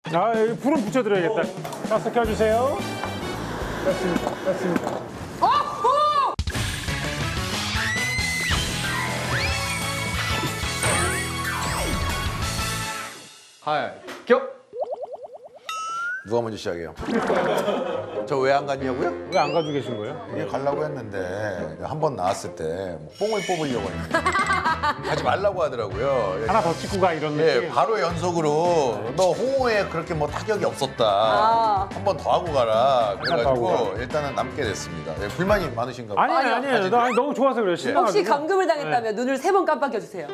아, 여기 불은 붙여드려야겠다. 가스 켜주세요. 됐습니다. 됐습니다. 합격! 누가 먼저 시작해요? 저 왜 안 갔냐고요? 왜 안 가지고 계신 거예요? 이게 가려고 했는데 한 번 나왔을 때뭐 뽕을 뽑으려고 했는데 가지 말라고 하더라고요. 하나 더 찍고 가 이런 예, 느낌. 바로 연속으로 너 홍어에 그렇게 뭐 타격이 없었다. 한 번 더 하고 가라. 더 하고 그래가지고 일단은 남게 됐습니다. 예, 불만이 많으신가 봐요. 아니에요. 나 너무 좋아서 그래요. 신나가지고. 혹시 감금을 당했다면 눈을 3번 깜빡여 주세요.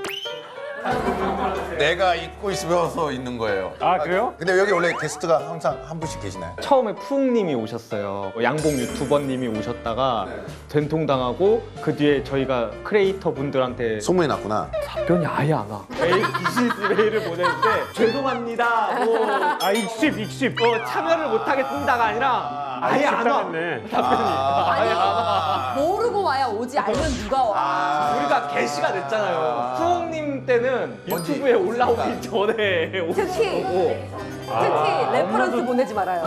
내가 잊고 있어서 있는 거예요. 아, 그래요? 근데 여기 원래 게스트가 항상 한 분씩 계시나요? 처음에 푸웅님이 오셨어요. 양봉 유튜버님이 오셨다가 된통당하고 그 뒤에 저희가 크리에이터 분들한테 소문이 났구나. 답변이 아예 안 와. 메일 비즈니스 메일을 보내는데 죄송합니다. 아, 익십. 참여를 못하겠습니다가 아니라 아예 안 와. 당했네. 아니, 모르고 와야 오지 알면 누가 와. 우리가 게시가 됐잖아요. 푸웅님 때는 뭔지 유튜브에 올라오기 전에 특히 오고. 레퍼런스 보내지 말아요.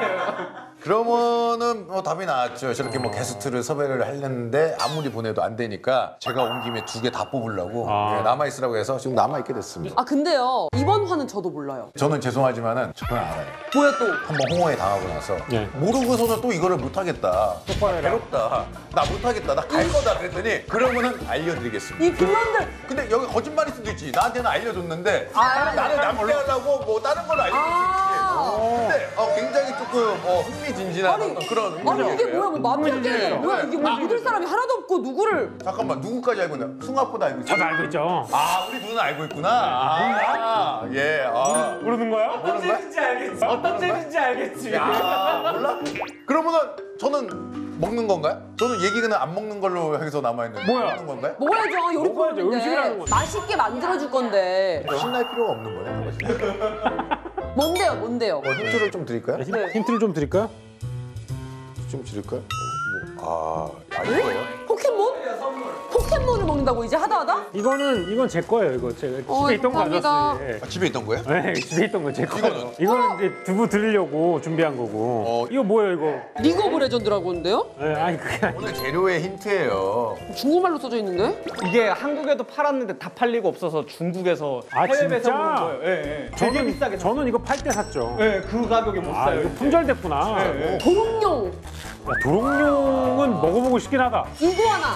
그러면은 뭐 답이 나왔죠. 저렇게 뭐 게스트를 섭외를 하려는데 아무리 보내도 안 되니까 제가 온 김에 2개 다 뽑으려고 예, 남아있으라고 해서 지금 남아있게 됐습니다. 아 근데요 이번 화는 저도 몰라요. 저는 죄송하지만은 저는 알아요. 뭐야 또? 한번 홍어에 당하고 나서 예. 모르고서는 또 이거를 못하겠다. 괴롭다. 나 못하겠다. 나 갈 거다. 그랬더니 그러면은 알려드리겠습니다. 이 빌런들 근데 여기 거짓말일 수도 있지. 나한테는 알려줬는데 아, 나는 남게 하려고 뭐 다른 걸 알려줄 수 있지. 근데 굉장히 조금 흥미진진한 어떤 그런 아니 이게 뭐야 뭐 마피아 게임 뭐야 이게 뭐 믿을 사람이 하나도 없고 누구를 잠깐만 누구까지 알고 있나? 승합보다 알고 있어. 저도 알고 있죠. 아 우리 누나 알고 있구나. 아, 예. 아. 모르는 거야? 어떤 잼인지 알겠지. 어떤 잼인지 알겠지. 야, 몰라? 그러면은 저는 먹는 건가요? 저는 얘기는 안 먹는 걸로 해서 남아있는데 뭐야? 먹는 건가요? 먹어야죠 요리 먹어야죠. 음식을 하는 프로인데 거지. 맛있게 만들어줄 건데 신날 필요가 없는 거예요. 뭔데요? 힌트를 좀 드릴까요? 힌트를 좀 드릴까요? 좀 드릴까요? 아닐 거예요. 포켓몬을 먹는다고 이제 하다? 이건 제 거예요. 이거 제가 집에 있던 거 감사합니다. 가져왔어요. 예. 아, 집에 있던 거예요? 네, 집에 있던 거 제 거예요. 이거는 이제 두부 드리려고 준비한 거고. 이거 뭐예요, 이거? 리그 오브 레전드라고 하는데요? 네, 아니 그게 아니. 오늘 재료의 힌트예요. 중국말로 써져 있는데? 이게 한국에도 팔았는데 다 팔리고 없어서 중국에서 아, 해외에서 진짜? 온 거예요. 예, 예. 되게 비싸게 저는 이거 팔 때 샀죠. 예, 그 가격에 못 아, 사요. 이거 이제. 품절됐구나. 예, 예. 도롱뇽 야, 도롱뇽은 먹어보고 싶긴 하다. 이구아나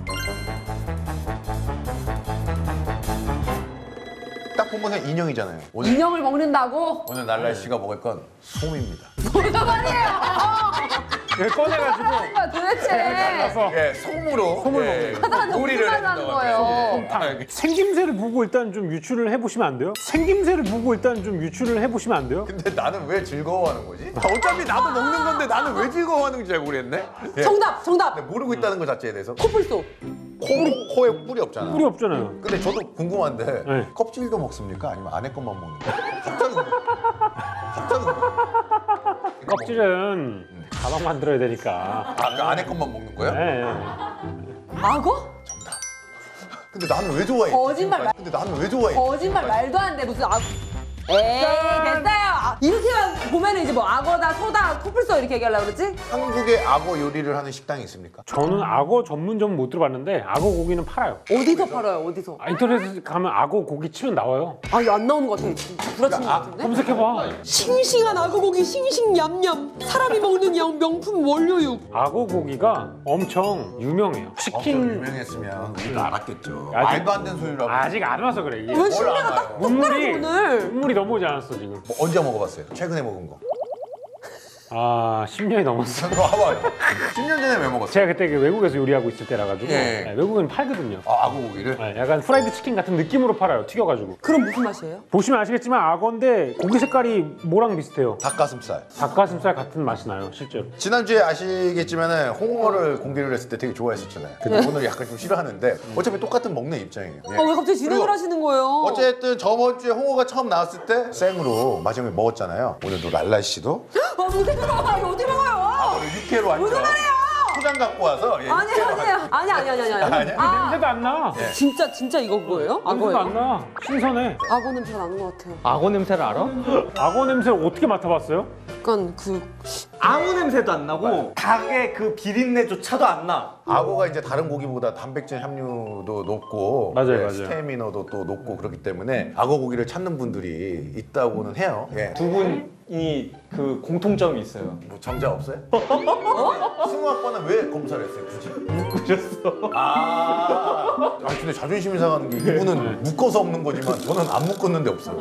딱 보면 인형이잖아요. 오늘 인형을 먹는다고? 날라 씨가 먹을 건 솜입니다. 뭐가 말이에요? 이거 꺼내가지고 하는 거야 도대체? 잘라서 예, 솜으로 하다가 요리를 무슨 말을 하는 거예요? 솜탕. 생김새를 보고 일단 좀 유추를 해보시면 안 돼요? 생김새를 보고 일단 좀 유추를 해보시면 안 돼요? 근데 나는 왜 즐거워하는 거지? 어차피 나도 먹는 건데 나는 왜 즐거워하는지 잘 모르겠네. 예. 정답! 근데 모르고 있다는 것 자체에 대해서 코뿔소 코에 뿔이 없잖아. 뿔이 없잖아요. 근데 저도 궁금한데 네. 껍질도 먹습니까? 아니면 안에 것만 먹는 거예요? 갑자기 궁금해. 껍질은 가방 만들어야 되니까. 그 안에 것만 먹는 거예요? 네. 악어? 근데 나는 왜 좋아해? 거짓말 말- 근데 나는 왜 좋아해? 거짓말 말도 안 돼 무슨 악어 에이 됐어요 이렇게만 보면은 이제 뭐 악어다 소다 코뿔소 이렇게 얘기하려고 그러지? 한국에 악어 요리를 하는 식당이 있습니까? 저는 악어 전문점 못 들어봤는데 악어 고기는 팔아요. 어디서 팔아요 어디서? 인터넷에 가면 악어 고기 치면 나와요. 아 이거 안 나오는 것 같아 구라치는 것 같은데? 검색해봐. 싱싱한 악어 고기 싱싱 냠냠 사람이 먹는 명품 원료육 악어 고기가 엄청 유명해요. 엄청 치킨 유명했으면 우리도 알았겠죠. 아직- 말도 안 되는 소리라고. 아직 안 와서 그래 이게. 왜 신뢰가 알아요? 딱 눈물이 오늘 넘어오지 않았어 지금. 뭐 언제 먹어봤어요? 최근에 먹은 거. 아 10년이 넘었어. 봐봐요. 10년 전에 왜 먹었어요? 제가 그때 외국에서 요리하고 있을 때라 가지고 예. 네, 외국은 팔거든요. 악어 고기를? 네, 약간 프라이드 치킨 같은 느낌으로 팔아요. 튀겨가지고. 그럼 무슨 맛이에요? 보시면 아시겠지만 악어인데 고기 색깔이 뭐랑 비슷해요. 닭가슴살. 닭가슴살 같은 맛이 나요 실제로. 지난주에 아시겠지만 홍어를 공개를 했을 때 되게 좋아했었잖아요. 근데 오늘 약간 좀 싫어하는데 어차피 똑같은 먹는 입장이에요. 예. 왜 갑자기 진행을 그리고 하시는 거예요? 어쨌든 저번 주에 홍어가 처음 나왔을 때 생으로 마지막에 먹었잖아요. 오늘도 랄라 씨도 어디 먹어요? 이거 어디 먹어요? 오늘 육회로 앉아. 무슨 말이에요? 포장 갖고 와서 예, 아니 아니야? 냄새도 안 나. 진짜 이거 그거예요? 냄새도 안 악어예요? 나. 신선해. 악어 냄새가 나는 것 같아요. 악어 냄새를 알아? 악어 냄새를 어떻게 맡아봤어요? 약간 그 아무 냄새도 안 나고 닭의 그 비린내조차도 안 나. 악어가 이제 다른 고기보다 단백질 함유도 높고 맞아요. 스테미너도 또 높고 그렇기 때문에 악어 고기를 찾는 분들이 있다고는 해요. 예. 두 분이 그 공통점이 있어요. 뭐 정자 없어요? 승우학과는 왜 검사를 했어요, 굳이? 묶으셨어. 근데 자존심이 상하는 게 이분은 묶어서 없는 거지만 저는 안 묶었는데 없어요.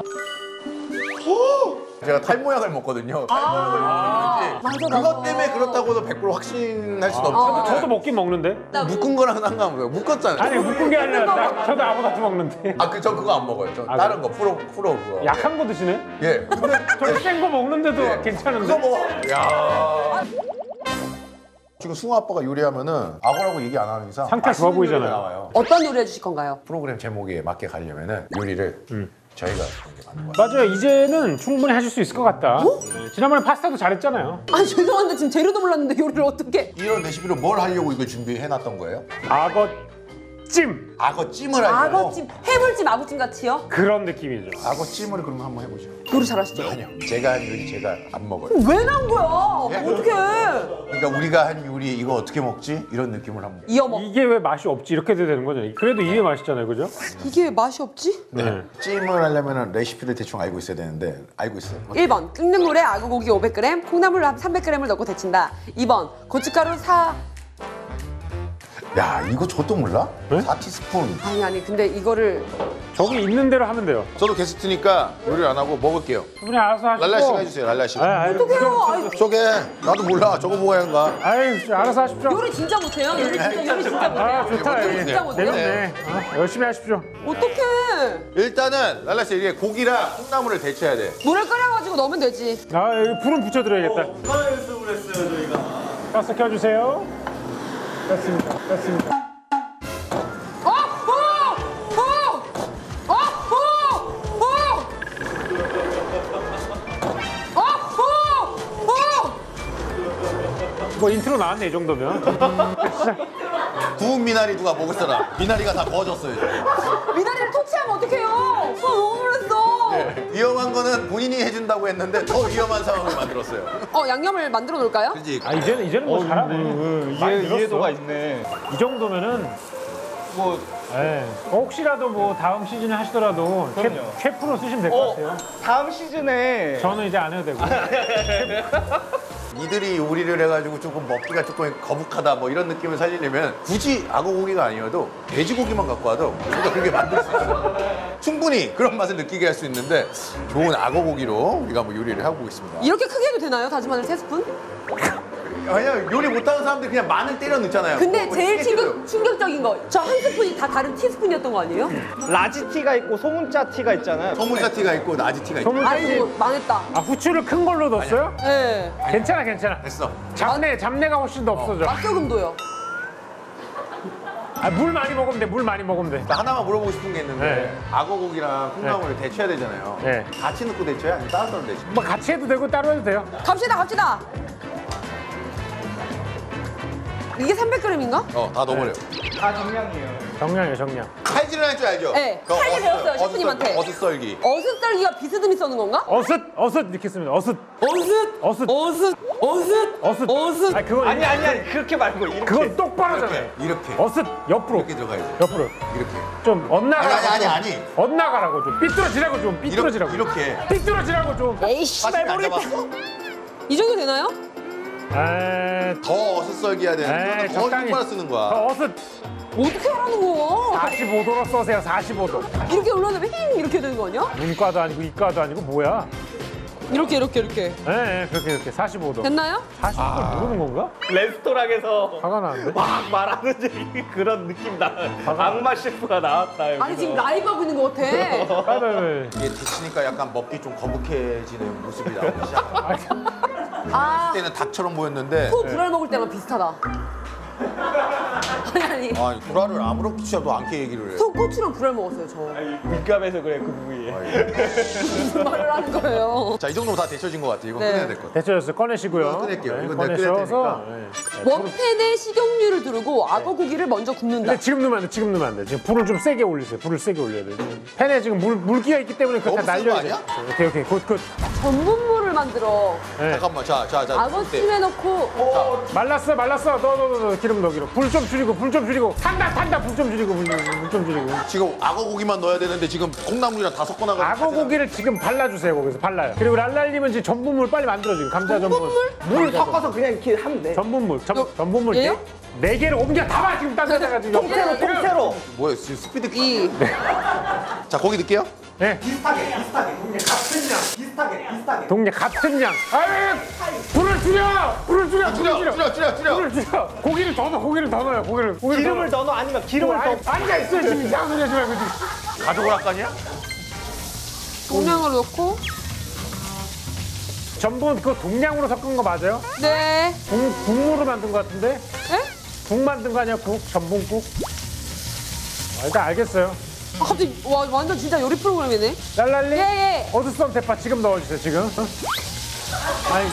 제가 탈모약을 먹거든요. 탈모약을 먹는지 그것 때문에 그렇다고도 100% 확신할 수는 없지만 저도 먹긴 먹는데. 묶은 거랑은 상관없어요. 묶었잖아요. 아니 묶은 게 아니라 저도 아무것도 먹는데. 저 그거 안 먹어요. 저 다른 거 프로 그거. 약한 거 드시네? 예. 근데 저 센 거 먹는데도 예. 괜찮은데. 그거 먹어. 야. 지금 승우 아빠가 요리하면은 악어라고 얘기 안 하는 이상 상태 좋아 맛있는 보이잖아요. 요리가 나와요. 어떤 요리 해주실 건가요? 프로그램 제목에 맞게 가려면은 요리를 저희가 이렇게 만든 거예요. 맞아요. 이제는 충분히 하실 수 있을 것 같다. 네, 지난번에 파스타도 잘했잖아요. 아니 죄송한데 지금 재료도 몰랐는데 요리를 어떻게? 이런 레시피로 뭘 하려고 이거 준비해 놨던 거예요? 악어찜 악어 찜을 하려고. 악어찜, 해물찜, 아구찜 같이요? 그런 느낌이죠. 악어 찜을 그러면 한번 해보죠. 요리 잘하시죠? 아니요. 제가 한 요리 제가 안 먹어요. 왜 난 거야? 어떡해? 그러니까 우리가 한 요리 이거 어떻게 먹지? 이런 느낌을 한번. 이어 먹. 이게 왜 맛이 없지? 이렇게 돼야 되는 거죠. 그래도 이게 맛있잖아요, 그죠? 이게 맛이 없지? 네. 찜을 하려면 레시피를 대충 알고 있어야 되는데 알고 있어요. 1번 끓는 물에 아구고기 500g, 콩나물 300g을 넣고 데친다. 2번 고춧가루 야 이거 저도 몰라? 네? 4티스푼. 아니 근데 이거를 저기 있는 대로 하면 돼요. 저도 게스트니까 요리를 안 하고 먹을게요. 그분이 알아서 하시고. 랄라 씨가 해주세요. 랄라 씨. 어떡해요? 아이, 저게 나도 몰라. 저거 뭐가 하는가? 아이, 알아서 하십시오. 요리 진짜 못해요? 요리 진짜 못해요? 아, 좋다. 요리 진짜 못해요? 재밌네. 열심히 하십시오. 어떡해? 일단은 랄라 씨 이게 고기랑 콩나물을 데쳐야 돼. 물을 끓여가지고 넣으면 되지. 아, 여기 불은 붙여드려야겠다. 누가 연습을 했어요 저희가? 가스 켜주세요. 됐습니다. 뭐 인트로 나왔네, 이 정도면. 구운 미나리 누가 먹을 사람? 미나리가 다 구워졌어요. 이제. 미나리를 토치하면 어떡해요? 너무 놀랐어. 위험한 거는 본인이 해준다고 했는데 더 위험한 상황을 만들었어요. 양념을 만들어 놓을까요? 그렇지? 아, 이제는 뭐 잘하네. 많이 늘었어. 이해도가 있네. 이 정도면은 뭐 예. 혹시라도 뭐 다음 시즌에 하시더라도 그럼요. 셰프로 쓰시면 될 것 같아요. 다음 시즌에 저는 이제 안 해도 되고. 이들이 요리를 해가지고 조금 먹기가 조금 거북하다 뭐 이런 느낌을 살리려면 굳이 악어 고기가 아니어도 돼지고기만 갖고 와도 우리가 그렇게 만들 수 있어요. 충분히 그런 맛을 느끼게 할 수 있는데 좋은 악어 고기로 우리가 뭐 요리를 해보고 있습니다. 이렇게 크게 해도 되나요? 다진 마늘 3스푼? 그냥 요리 못하는 사람들 그냥 마늘 때려 넣잖아요. 근데 뭐 제일 크게 찔러요. 충격적인 거, 저 한 스푼이 다 다른 티스푼이었던 거 아니에요? 라지 티가 있고 소문자 티가 있잖아요. 소문자 티가 있고 나지 티가 있고. 아이고 망했다. 아, 후추를 큰 걸로 넣었어요? 네. 괜찮아. 됐어. 잡내가 훨씬 더 없어져. 맛소금도요. 아, 물 많이 먹으면 돼, 물 많이 먹으면 돼. 나 하나만 물어보고 싶은 게 있는데 네. 악어 고기랑 콩나물을 데쳐야 되잖아요. 네. 같이 넣고 데쳐야 아니면 따로 데쳐? 뭐 같이 해도 되고 따로 해도 돼요. 갑시다. 이게 300g인가? 다 넣어버려. 다 정량이에요. 정량이에요. 칼질을 할 줄 알죠? 네, 그거 칼질 배웠어요, 셰프님한테. 어슷썰기. 어슷썰기가 비스듬히 써는 건가? 어슷 이렇게 씁니다. 어슷. 어슷. 아, 그거 아니 그렇게 말고 이렇게. 그건 똑바로잖아요. 이렇게. 어슷 옆으로. 이렇게 들어가야지. 옆으로. 이렇게. 좀 엇나가라고. 아니. 엇나가라고 좀. 삐뚤어지라고 좀. 삐뚤어지라고. 이렇게. 삐뚤어지라고 좀. 에이씨. 사실 안 잡았어. 이 정도 되나요? 에이, 더 어슷썰기 해야 되는데 더 똑바로 쓰는 거야. 어슷 어떻게 하라는 거야? 45도로 써세요. 45도. 이렇게 올라오면 힝 이렇게 되는 거 아니야? 문과도 아니고 이과도 아니고 뭐야? 이렇게. 그렇게 45도. 됐나요? 45도 모르는 건가? 레스토랑에서 화가 나는데? 막 말하는 그런 느낌 나. 악마 셰프가 나왔다 여기서. 아니 지금 라이브 하고 있는 거 같아. 까들. 이게 데치니까 약간 먹기 좀 거북해지는 모습이 나오기 시작해. 아, 그때는 닭처럼 보였는데 소 불알 먹을 때랑 비슷하다. 아니. 아니 구라를 아무렇지도 않게 얘기를 해. 소고추랑 불알 먹었어요 저. 민감해서 그래 그 부위에. 무슨 말을 하는 거예요? 자, 이 정도면 다 데쳐진 것 같아. 이거 네. 꺼내야 될 것 같아. 데쳐졌어요. 꺼내시고요. 꺼낼게요. 이건 내가 꺼내셔서. 끓여야 네. 원팬에 식용유를 두르고 악어 고기를 먼저 굽는다. 근데 지금 넣으면 안 돼. 지금 넣으면 안 돼. 지금 불을 좀 세게 올리세요. 불을 세게 올려야 돼. 팬에 지금 물기가 있기 때문에 그거 다 너무 센거 날려야 돼. 아니야? 오케이 오케이 굿. 전분물을 만들어 네. 잠깐만, 자. 악어찜에 넣고 말랐어. 넣어. 기름 넣어. 불 좀 줄이고. 탄다. 불 좀 줄이고. 지금 악어 고기만 넣어야 되는데 지금 콩나물이랑 다 섞어놔가지고. 악어 고기를 지금 발라주세요. 거기서 발라요. 그리고 랄랄님은 지금 전분물 빨리 만들어 지금 감자 전분. 물 섞어서 그냥 이렇게 하면 돼. 전분물. 전분물 얘요? 네 개를 옮겨 담아 지금 딴 데다가 지금. 통째로. 뭐야, 지금 스피드. 이 자, 고기 넣을게요. 네. 비슷하게. 동네 같은 양. 비슷하게. 동네 같은 양. 아유, 불을 줄여. 불을 줄여. 줄여. 고기를 더 넣어요. 고기를 기름을 더 넣어 아니면 기름을 더. 앉아 있어요 지금 이상한 소리 하지 말고 지금. 가족 오락관이야? 동량을 넣고 전분 그거 동량으로 섞은 거 맞아요? 네. 국물로 만든 거 같은데? 에? 국 만든 거 아니야? 전분국? 일단 알겠어요. 아, 갑자기 와 완전 진짜 요리 프로그램이네. 랄랄리? 예. 어드썸 대파 지금 넣어주세요 지금. 어? 아니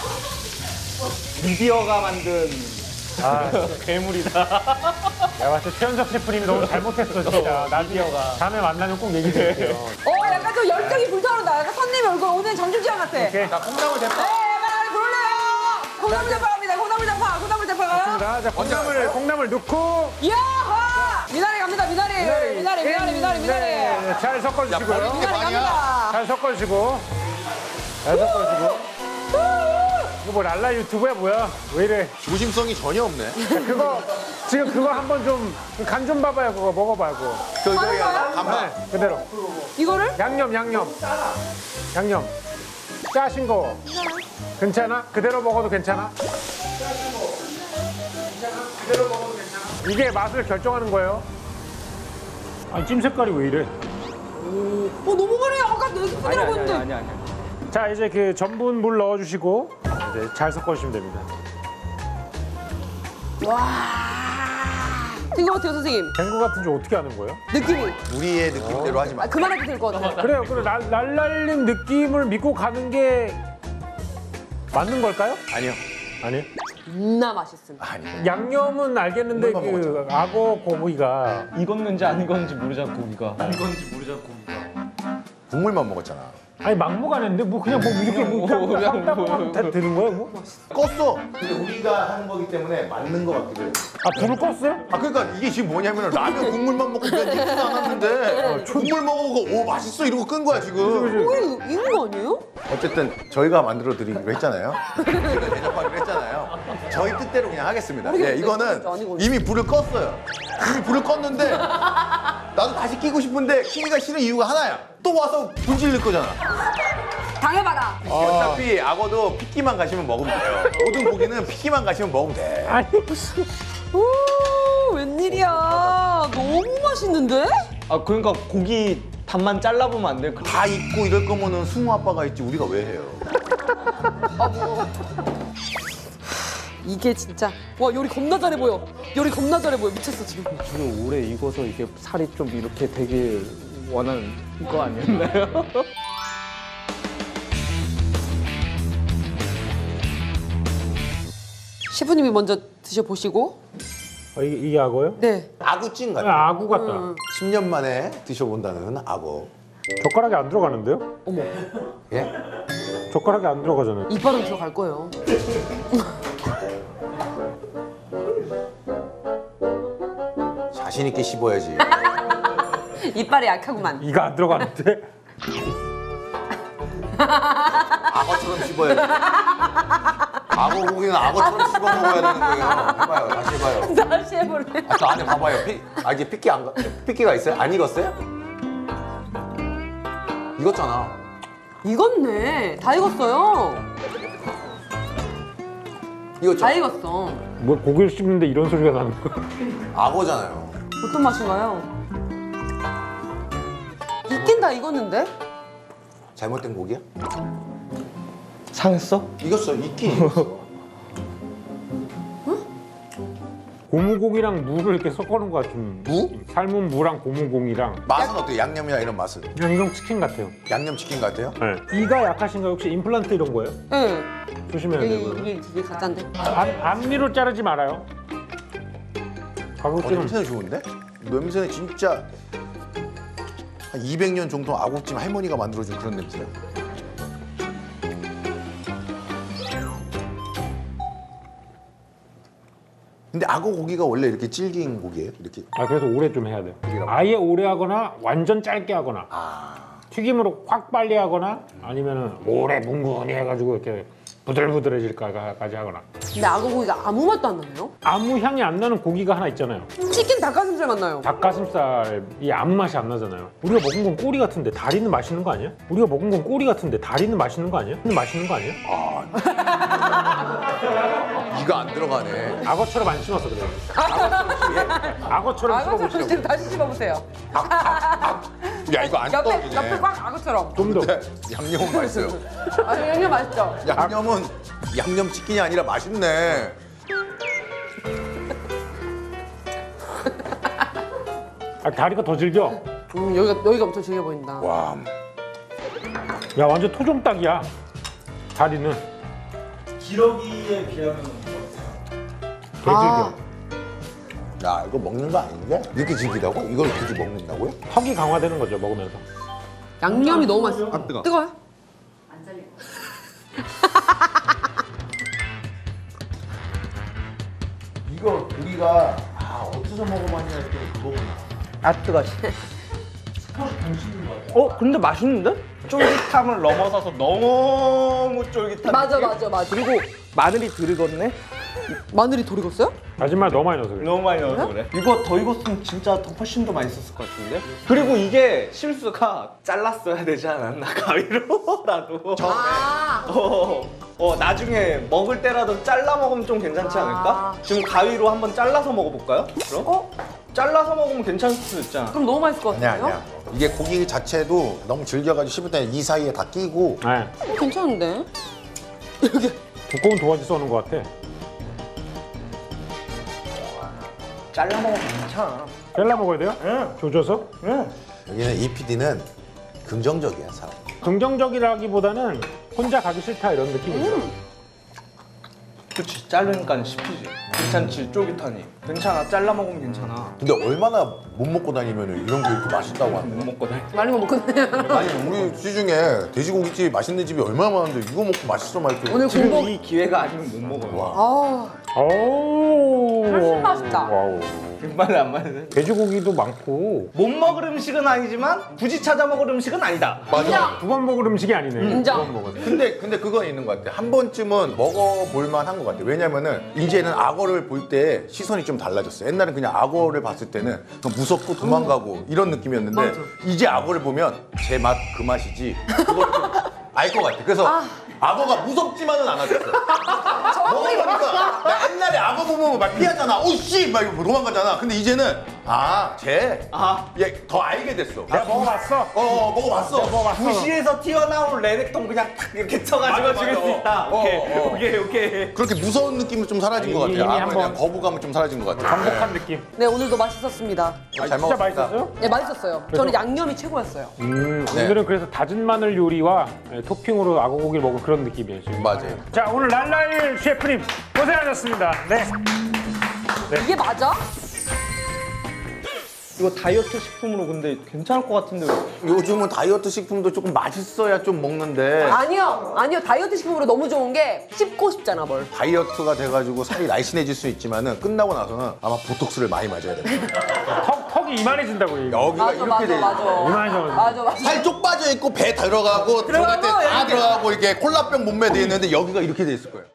미디어가 만든 괴물이다. 내가 봤을 때 최현석 셰프님이 너무 잘못했어 진짜. 나디어가 다음에 만나면 꼭 얘기 드릴게요. 약간 좀 열정이 불타오른다. 약간 선님 얼굴 오늘 점심시간 같아. 오케이. 자, 콩나물 대파. 빨리 부를래요. 콩나물 대파입니다. 콩나물 대파. 자, 콩나물 넣고 야하! 미나리 갑니다. 미나리. 네, 잘 섞어주시고요. 야, 미나리 아니야. 갑니다. 잘 섞어주시고. 이거 뭐 랄라 유튜브야 뭐야? 왜 이래? 조심성이 전혀 없네. 지금 그거 한번 좀 간 좀 봐봐요. 그거 먹어봐요. 그거. 저기 거야? 간만. 네, 그대로. 이거를? 양념. 짜신 거. 괜찮아? 그대로 먹어도 괜찮아? 이게 맛을 결정하는 거예요. 아니 찜 색깔이 왜 이래? 너무 많이 아까 4스푼이라고 했는데. 아니야. 자 이제 그 전분 물 넣어주시고 이제 잘 섞어주시면 됩니다. 된 것 같아요, 선생님. 된 거 같은지 어떻게 아는 거예요? 느낌이. 우리의 느낌대로 하지 마. 그만해도 될 것 같아요. 그래요. 그래 랄랄님 느낌을 믿고 가는 게 맞는 걸까요? 아니요. 아니요. 존나 맛있습니다. 아니요. 양념은 알겠는데 국물만 그 악어 고기가 익었는지 안 익었는지 모르잖아 고기가. 국물만 먹었잖아. 아니 막무가내인데 뭐 그냥 뭐 이렇게 뭐 그냥 딱 다 되는 거야 뭐? 껐어. 근데 우리가 하는 거기 때문에 맞는 거 같기도 해. 아 불을 껐어요? 아 그러니까 이게 지금 뭐냐면 라면 국물만 먹고 그냥 익지도 않았는데 국물 먹어보고 오 맛있어 이러고 끈 거야 지금. 이게 익은 거 아니에요? 어쨌든 저희가 만들어 드리기로 했잖아요. 저희가 대접하기로 했잖아요. 저희 뜻대로 그냥 하겠습니다. 예, 이거는 이미 불을 껐어요. 이미 불을 껐는데 나도 다시 끼고 싶은데 끼기가 싫은 이유가 하나야. 또 와서 분질 넣을 거잖아. 당해봐라. 어차피 악어도 피끼만 가시면 먹으면 돼요. 모든 고기는 피끼만 가시면 먹으면 돼. 아니 무슨 오, 웬일이야. 너무 맛있는데? 아 그러니까 고기 반만 잘라보면 안 돼? 다 익고 이럴 거면은 승우 아빠가 있지 우리가 왜 해요? 이게 진짜. 와, 요리 겁나 잘해 보여. 미쳤어, 지금. 저는 오래 익어서 이게 살이 좀 이렇게 되길 원하는 거 아니었나요? 셰프님이 먼저 드셔보시고. 이게 악어요? 네. 아구찜 같아. 아구 같다. 10년 만에 드셔본다는 악어. 젓가락이 안 들어가는데요? 어머, 예? 젓가락이 안 들어가잖아요. 이빨은 들어갈 거예요. 자신 있게 씹어야지. 이빨이 약하구만. 이가 안 들어가는데? 악어처럼 씹어야지. 악어 고기는 악어처럼 씹어 먹어야 되는 거예요. 해봐요. 다시 해봐요. 다시 해볼래? 아, 저 안에 봐봐요. 이제 피끼가 있어요? 안 익었어요? 익었잖아. 익었네. 다 익었어요. 익었죠? 다 익었어. 뭐 고기를 씹는데 이런 소리가 나는 거야? 악어잖아요. 어떤 맛인가요? 익긴 다 익었는데? 잘못된 고기야? 상했어? 익었어. 익긴 익었어. 고무고기랑 무를 이렇게 섞어놓은 것 같은 무? 삶은 무랑 고무고기랑 맛은 어때요? 양념이나 이런 맛은? 양념치킨 같아요. 양념치킨 같아요? 네. 이가 약하신가요? 혹시 임플란트 이런 거예요? 응. 조심해야 돼요. 이게 되게 가짠데. 앞니로 자르지 말아요. 가급적이면 냄새는 좋은데? 냄새는 진짜 한 200년 정도 아구찜 할머니가 만들어준 그런 냄새야. 근데 악어 고기가 원래 이렇게 질긴 고기예요? 이렇게? 그래서 오래 좀 해야 돼요. 아예 오래 하거나 완전 짧게 하거나 튀김으로 확 빨리 하거나 아니면은 오래 뭉근히 해가지고 이렇게 부들부들해질까지 하거나. 근데 악어 고기가 아무 맛도 안 나나요? 아무 향이 안 나는 고기가 하나 있잖아요. 치킨 닭가슴살 맛 나요. 닭가슴살이 아무 맛이 안 나잖아요. 우리가 먹은 건 꼬리 같은데 다리는 맛있는 거 아니야? 우리가 먹은 건 꼬리 같은데 다리는 맛있는 거 아니야? 맛있는 거 아니야? 이가 안 들어가네. 악어처럼 안 씹어서 그래요. 악어처럼 악어처럼 씹어보시라고. 지금 다시 씹어보세요. 야 이거 안 옆에 떨어지네. 꽉 악어처럼. 좀 더. 근데 양념은 맛있어요. 양념 맛있죠? 양념은 양념치킨이 아니라 맛있네. 다리가 더 질겨. 여기가 엄청 질겨 보인다. 와. 야 완전 토종닭이야. 다리는 기러기에 비하면 더 질겨. 야 이거 먹는 거 아닌데? 이렇게 질기다고? 이걸 굳이 먹는다고요? 턱이 강화되는 거죠 먹으면서. 양념이 너무 맛있어. 뜨거워. 뜨거워요? 이거 고기가 어디서 먹어봤냐 했더니 그거구나. 아뜨가. 근데 맛있는데? 쫄깃함을 넘어서서 너무 쫄깃한. 맞아, 느낌? 맞아, 맞아. 그리고 마늘이 덜 익었네? 마늘이 덜 익었어요? 마지막에 너무 많이 넣어서 그래. 너무 많이 넣어서 그래. 이거 더 익었으면 진짜 더 훨씬 더 맛있었을 것 같은데? 그리고 이게 실수가 잘랐어야 되지 않았나? 가위로라도. 아, 나중에 먹을 때라도 잘라 먹으면 좀 괜찮지 않을까? 지금 가위로 한번 잘라서 먹어볼까요? 그럼? 잘라서 먹으면 괜찮을 수도 있잖아. 그럼 너무 맛있을 것 아니야 같아요? 아니야. 이게 고기 자체도 너무 질겨가지고 씹을 때 이 사이에 다 끼고 네. 괜찮은데? 두꺼운 도화지 써는 것 같아. 잘라 먹으면 괜찮아. 잘라 먹어야 돼요? 응. 조져서? 응. 여기는 이 PD는 긍정적이야 사람. 긍정적이라기보다는 혼자 가기 싫다 이런 느낌이죠. 그치, 자르니까 씹히지. 괜찮지, 쫄깃하니. 괜찮아, 잘라 먹으면 괜찮아. 근데 얼마나 못 먹고 다니면 이런 게 이렇게 맛있다고 하는 못 먹거든. 많이 먹거든요. 아니 우리 시중에 돼지고기집 맛있는 집이 얼마나 많은데 이거 먹고 맛있어 막 이렇게. 오늘 지금 공복. 이 기회가 아니면 못 먹어요. 와. 아, 오. 훨씬 맛있다. 와우. 정말 안 맞네. 돼지고기도 많고 못 먹을 음식은 아니지만 굳이 찾아 먹을 음식은 아니다. 맞아. 두 번 먹을 음식이 아니네. 인정. 두번 먹었네. 근데 그건 있는 것 같아. 한 번쯤은 먹어볼 만한 것 같아. 왜냐면은 이제는 악어를 볼 때 시선이 좀 달라졌어. 옛날엔 그냥 악어를 봤을 때는 그냥 무섭고 도망가고 이런 느낌이었는데 이제 악어를 보면 제 맛 그 맛이지. 그걸 좀 알 것 같아. 그래서 악어가 무섭지만은 않았어. 먹어보니까 나 옛날에 악어 보면 막 피하잖아. 오씨 막 이러고 도망가잖아. 근데 이제는 얘 더 알게 됐어. 내가 먹어봤어. 먹어봤어. 부시에서 튀어나온 레넥톤 그냥 탁 이렇게 쳐가지고 맞아, 죽일 수 맞아. 있다. 오케이. 그렇게 무서운 느낌은 좀 사라진 것 같아요. 이미 악어에 한번 대한 거부감은 좀 사라진 것 같아요. 반복한 느낌. 네, 오늘도 맛있었습니다. 잘 진짜 먹었습니다. 맛있었어요? 네, 맛있었어요. 저는 양념이 최고였어요. 네. 오늘은 그래서 다진 마늘 요리와 토핑으로 악어고기를 먹은 그런 느낌이에요. 지금. 맞아요. 자 오늘 랄랄 셰프님 고생하셨습니다. 네. 이게 맞아? 이거 다이어트 식품으로 근데 괜찮을 것 같은데. 요즘은 다이어트 식품도 조금 맛있어야 좀 먹는데 아니요. 다이어트 식품으로 너무 좋은 게 씹고 싶잖아, 뭘. 다이어트가 돼가지고 살이 날씬해질 수 있지만은 끝나고 나서는 아마 보톡스를 많이 맞아야 돼요. 턱이 이만해진다고 얘기. 여기가 이렇게 돼. 이만해져. 맞아. 살 쪽 빠져 있고 배 들어가고 들어갈 때 다 이렇게. 들어가고 이렇게 콜라병 몸매 돼 있는데 여기가 이렇게 돼 있을 거예요.